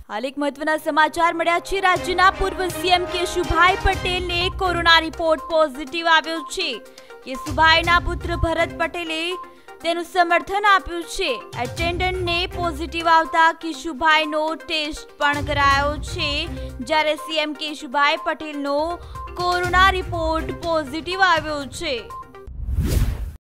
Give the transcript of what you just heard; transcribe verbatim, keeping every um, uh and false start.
हाल एक महत्वना समाचार मळ्या छे। राज्यना पूर्व सीएम केशुभाई पटेल ने कोरोना रिपोर्ट पॉजिटिव आव्यो छे। केशुभाईना पुत्र भरत पटेले तेनु समर्थन आप्युं छे। एटेन्डન્ટ ने पॉजिटिव आवता केशुभाईनो टेस्ट पण करायो छे, ज्यारे सीएम केशुभाई पटेलनो कोरोना रिपोर्ट पॉजिटिव आव्यो छे।